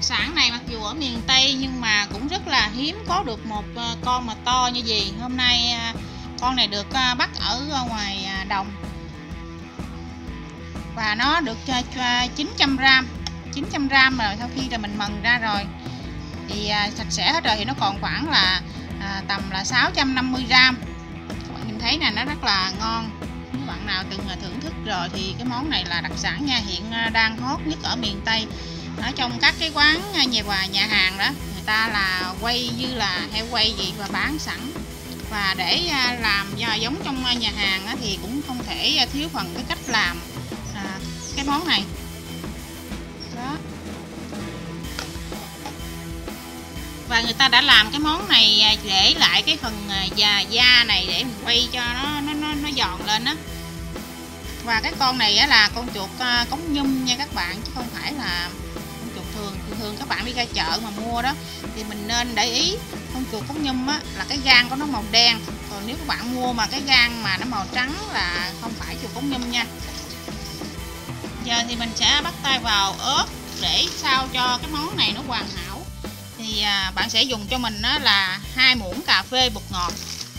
sản này mặc dù ở miền Tây nhưng mà cũng rất là hiếm có được một con mà to như gì. Hôm nay con này được bắt ở ngoài đồng và nó được 900g. 900g rồi, sau khi là mình mần ra rồi thì sạch sẽ hết rồi thì nó còn khoảng là tầm là 650g. Các bạn nhìn thấy nè, nó rất là ngon. Nếu bạn nào từng thưởng thức rồi thì cái món này là đặc sản nha, hiện đang hot nhất ở miền Tây. Ở trong các cái quán nhà hàng đó, người ta là quay như là heo quay gì và bán sẵn. Và để làm giống trong nhà hàng thì cũng không thể thiếu phần cái cách làm cái món này. Đó. Và người ta đã làm cái món này để lại cái phần da này để mình quay cho nó giòn lên đó. Và cái con này là con chuột cống nhum nha các bạn, chứ không phải là con chuột thường. Thường các bạn đi ra chợ mà mua đó thì mình nên để ý con chuột cống nhum là cái gan của nó màu đen, còn nếu các bạn mua mà cái gan mà nó màu trắng là không phải chuột cống nhum nha. Giờ thì mình sẽ bắt tay vào ướp để sao cho cái món này nó hoàn hảo. Thì bạn sẽ dùng cho mình là 2 muỗng cà phê bột ngọt.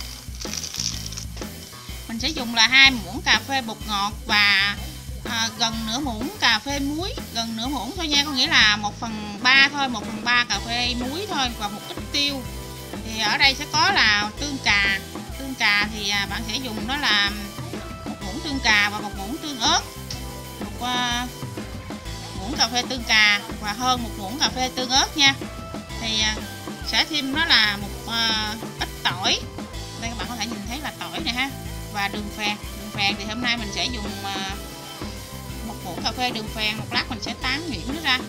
Mình sẽ dùng là 2 muỗng cà phê bột ngọt và gần nửa muỗng cà phê muối, gần nửa muỗng thôi nha, có nghĩa là 1/3 thôi, 1/3 cà phê muối thôi, và một ít tiêu. Thì ở đây sẽ có là tương cà. Tương cà thì bạn sẽ dùng đó là 1 muỗng tương cà và 1 muỗng tương ớt, 1 muỗng cà phê tương cà và hơn 1 muỗng cà phê tương ớt nha. Thì sẽ thêm đó là một ít tỏi. Đây các bạn có thể nhìn thấy là tỏi này ha. Và đường phèn. Đường phèn thì hôm nay mình sẽ dùng 1 muỗng cà phê đường phèn. Một lát mình sẽ tán nhuyễn nó ra.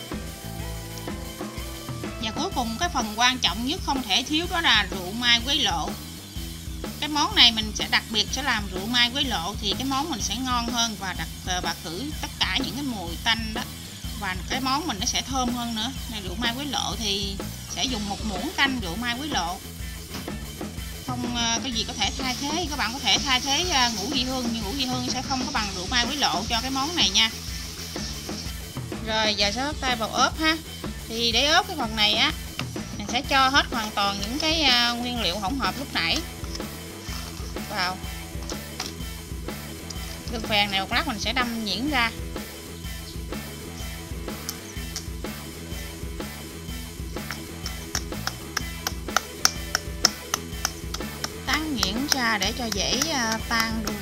Và cuối cùng cái phần quan trọng nhất không thể thiếu đó là rượu mai quế lộ. Cái món này mình sẽ đặc biệt sẽ làm rượu mai quế lộ thì cái món mình sẽ ngon hơn và và khử tất cả những cái mùi tanh đó. Và cái món mình nó sẽ thơm hơn nữa. Này, rượu mai quế lộ thì sẽ dùng 1 muỗng canh rượu mai quế lộ. Không cái gì có thể thay thế, các bạn có thể thay thế ngũ vị hương, nhưng ngũ vị hương sẽ không có bằng rượu mai quế lộ cho cái món này nha. Rồi giờ sẽ bắt tay vào ướp ha. Thì để ướp cái phần này á, mình sẽ cho hết hoàn toàn những cái nguyên liệu hỗn hợp lúc nãy vào. Đường phèn này một lát mình sẽ đâm nhuyễn ra. Tán nhuyễn ra để cho dễ tan đường.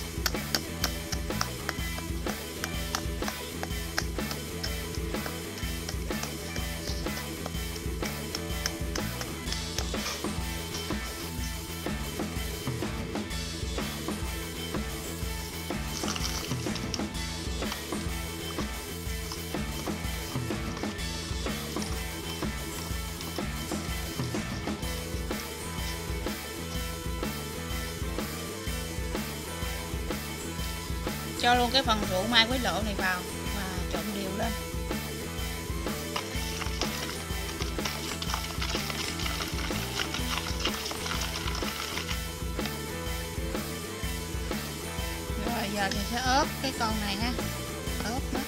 Cho luôn cái phần rượu mai quế lộ này vào và trộn đều lên. Rồi giờ thì sẽ ướp cái con này ha. Ướp nó.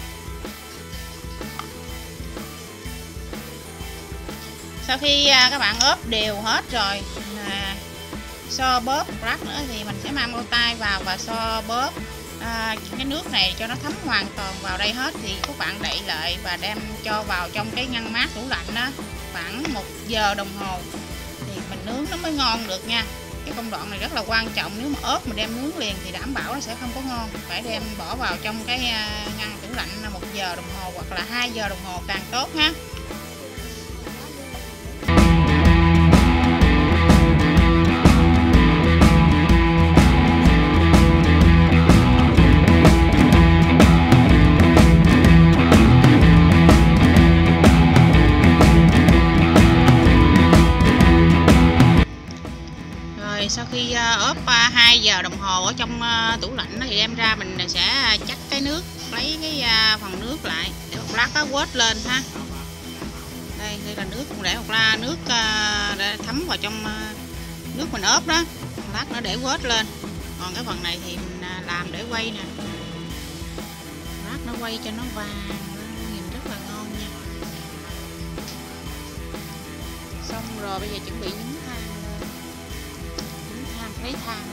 Sau khi các bạn ướp đều hết rồi, so bóp lát nữa thì mình sẽ mang bao tay vào và so bóp cái nước này cho nó thấm hoàn toàn vào đây hết. Thì các bạn đậy lại và đem cho vào trong cái ngăn mát tủ lạnh đó khoảng 1 giờ đồng hồ thì mình nướng nó mới ngon được nha. Cái công đoạn này rất là quan trọng, nếu mà ớt mà đem nướng liền thì đảm bảo nó sẽ không có ngon. Phải đem bỏ vào trong cái ngăn tủ lạnh là 1 giờ đồng hồ hoặc là 2 giờ đồng hồ càng tốt ha. Sau khi ướp 2 giờ đồng hồ ở trong tủ lạnh thì đem ra mình sẽ chắc cái nước, lấy cái phần nước lại để một lát nó quết lên ha. Đây là nước, để một la nước để thấm vào trong nước mình ướp đó, một lát nữa để quết lên. Còn cái phần này thì mình làm để quay nè, một lát nó quay cho nó vàng, nhìn rất là ngon nha. Rồi bây giờ chuẩn bị nhúng than lên. Nhúng than, lấy than.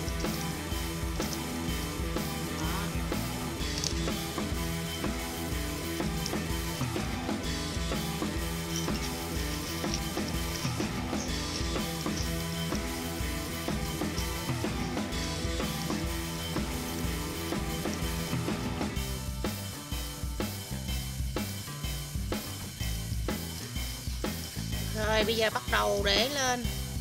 Rồi bây giờ bắt đầu để lên.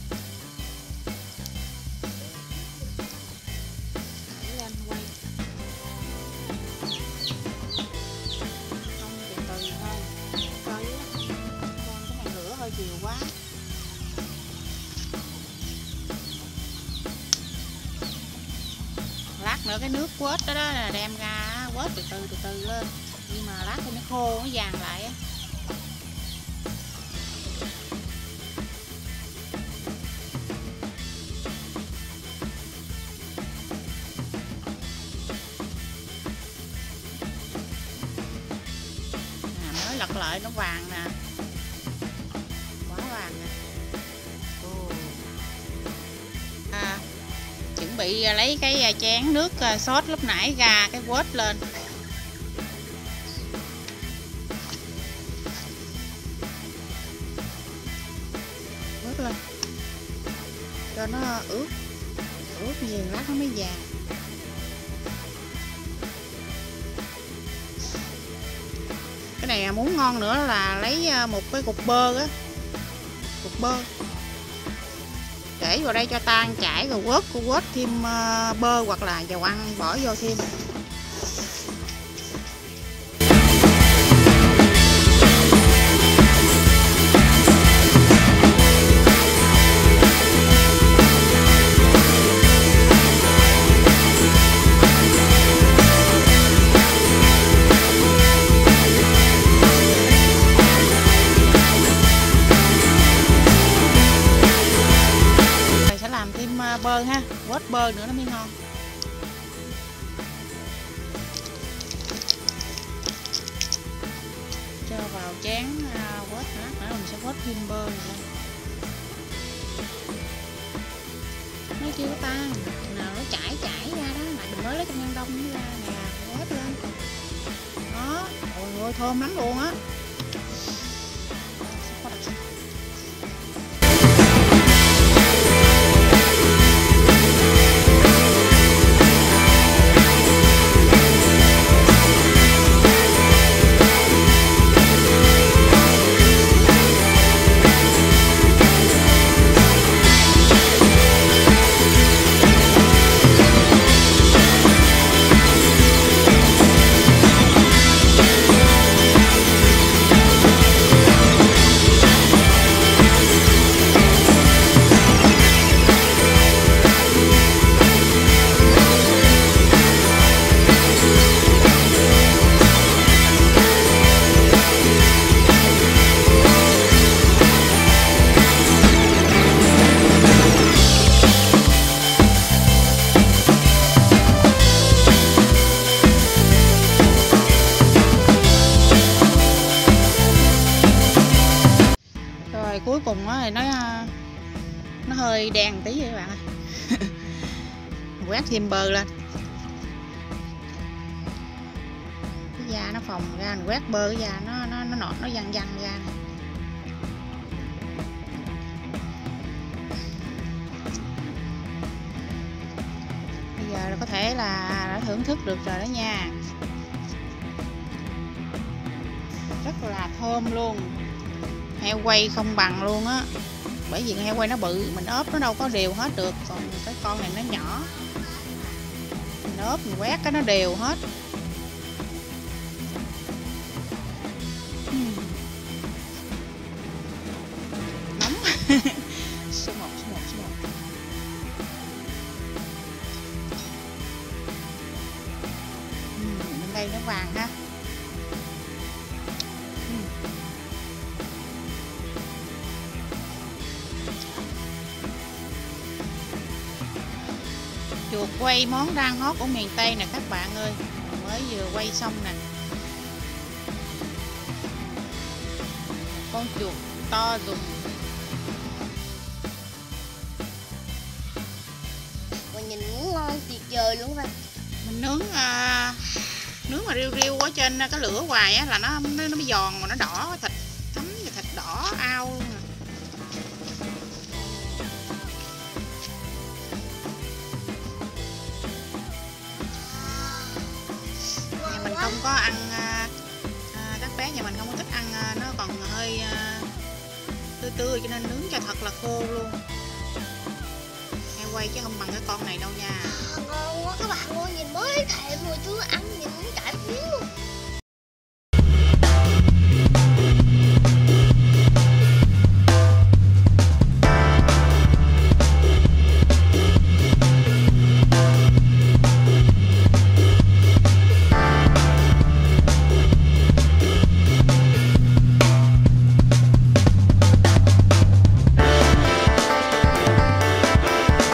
Để lên quay. Không, từ từ thôi. Coi á. Con cái này lửa hơi nhiều quá. Lát nữa cái nước quết đó, là đem ra quết từ từ lên. Nhưng mà lát cho nó khô, nó vàng lại á. Lật lại nó vàng nè, quá vàng nè. Chuẩn bị lấy cái chén nước sốt lúc nãy ra cái quết lên. Quết lên cho nó ướt gì lát nó mới vàng. Cái này muốn ngon nữa là lấy một cái cục bơ á, cục bơ để vào đây cho tan chảy rồi quết thêm bơ hoặc là dầu ăn bỏ vô thêm. Bơ ha, quết bơ nữa nó mới ngon. Cho vào chén quết nữa mình sẽ quết thêm bơ lên. Nó chưa có tan, nào nó chảy ra đó, lại mình mới lấy trong ngăn đông ra nè, quết lên. Đó, ôi ôi thơm lắm luôn á. Cuối cùng thì nó hơi đen tí vậy các bạn ơi. Quét thêm bơ lên, cái da nó phồng ra, quét bơ cái da nó nọt, nó văng ra này. Bây giờ là có thể là đã thưởng thức được rồi đó nha, rất là thơm luôn. Heo quay không bằng luôn á, bởi vì heo quay nó bự, mình ốp nó đâu có đều hết được, còn cái con này nó nhỏ, mình ốp mình quét cái nó đều hết. Nóng. Số 1. Bên đây nó vàng ha. Chuột quay món đang hot của miền Tây nè các bạn ơi, mới vừa quay xong nè. Con chuột to dùng dời luôn các bạn. Mình nướng mà riu riu ở trên cái lửa hoài á là nó mới giòn mà nó đỏ, thịt thấm và thịt đỏ ao luôn à. Nhà mình không có ăn các bé nhà mình không có thích ăn nó còn hơi tươi tươi cho nên nướng cho thật là khô luôn. Em quay chứ không bằng cái con này đâu nha. Ngon quá các bạn ơi, nhìn mới thèm